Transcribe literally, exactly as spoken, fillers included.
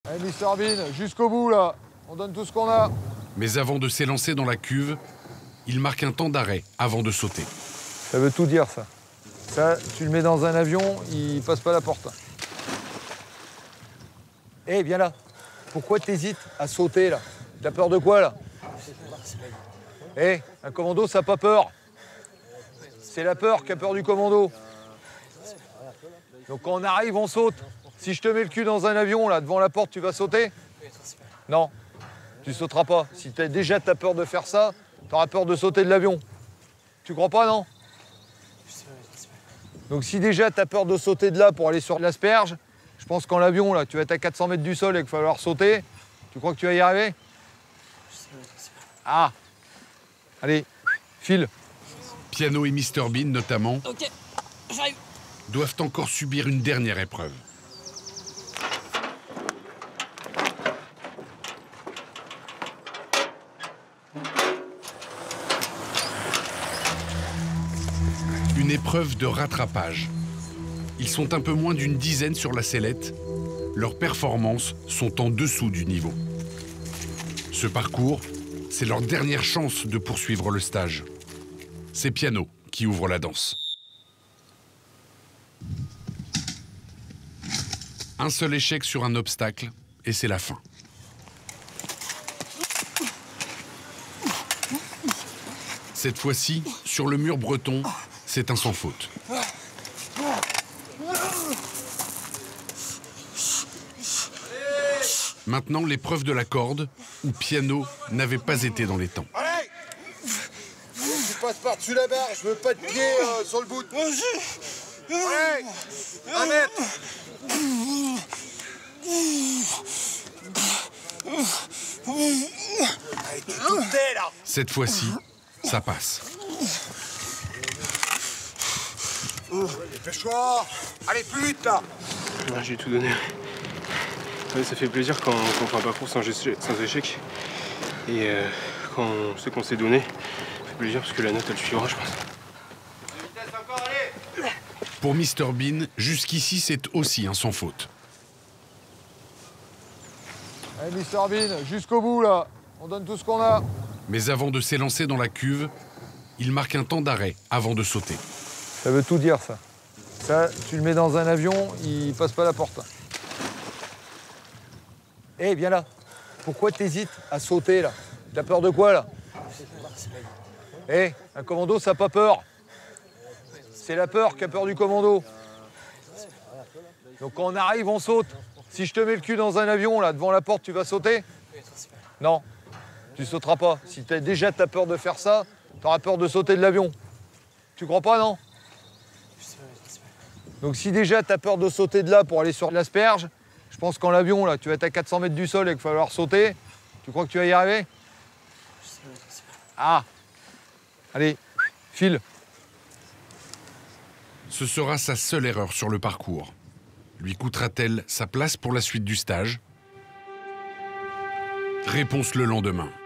Allez, mister Bean, jusqu'au bout, là. On donne tout ce qu'on a. Mais avant de s'élancer dans la cuve, il marque un temps d'arrêt avant de sauter. Ça veut tout dire, ça. Ça, tu le mets dans un avion, il passe pas la porte. Hé, hey, viens là. Pourquoi t'hésites à sauter, là? T'as peur de quoi, là? Hé, hey, un commando, ça n'a pas peur. C'est la peur qui a peur du commando. Donc quand on arrive, on saute. Si je te mets le cul dans un avion, là, devant la porte, tu vas sauter? Non, tu sauteras pas. Si t'as déjà t'as peur de faire ça, t'auras peur de sauter de l'avion. Tu crois pas, non? Donc si déjà t'as peur de sauter de là pour aller sur l'asperge, je pense qu'en l'avion, là, tu vas être à quatre cents mètres du sol et qu'il va falloir sauter. Tu crois que tu vas y arriver? Ah! Allez, file. Piano et mister Bean, notamment, Ok, j'arrive. doivent encore subir une dernière épreuve. Une épreuve de rattrapage. Ils sont un peu moins d'une dizaine sur la sellette. Leurs performances sont en dessous du niveau. Ce parcours, c'est leur dernière chance de poursuivre le stage. C'est Piano qui ouvre la danse. Un seul échec sur un obstacle et c'est la fin. Cette fois-ci, sur le mur breton, c'est un sans faute. Maintenant, l'épreuve de la corde, où Piano n'avait pas été dans les temps. Allez! Tu passes par-dessus la barre, je veux pas de pied euh, sur le bout. Allez! Un mètre! Allez, tu doutais, là! Cette fois-ci, ça passe. Dépêche-toi! Allez, plus vite, là! Ouais, j'ai tout donné. Ouais, ça fait plaisir quand, quand on fait un parcours sans, sans échec. Et euh, quand on sait qu'on s'est donné, ça fait plaisir parce que la note, elle suivra, je pense. Pour mister Bean, jusqu'ici, c'est aussi un sans faute. Allez, mister Bean, jusqu'au bout, là. On donne tout ce qu'on a. Mais avant de s'élancer dans la cuve, il marque un temps d'arrêt avant de sauter. Ça veut tout dire, ça. Ça, tu le mets dans un avion, il passe pas la porte. Hé, hey, viens là. Pourquoi t'hésites à sauter, là? T'as peur de quoi, là? Hé, hey, un commando, ça n'a pas peur. C'est la peur qui a peur du commando. Donc quand on arrive, on saute. Si je te mets le cul dans un avion, là, devant la porte, tu vas sauter? Non, tu sauteras pas. Si t'as déjà t'as peur de faire ça, t'auras peur de sauter de l'avion. Tu crois pas, non? Donc si déjà t'as peur de sauter de là pour aller sur l'asperge, je pense qu'en l'avion, là, tu vas être à quatre cents mètres du sol et qu'il va falloir sauter. Tu crois que tu vas y arriver? Ah! Allez, file. Ce sera sa seule erreur sur le parcours. Lui coûtera-t-elle sa place pour la suite du stage? Réponse le lendemain.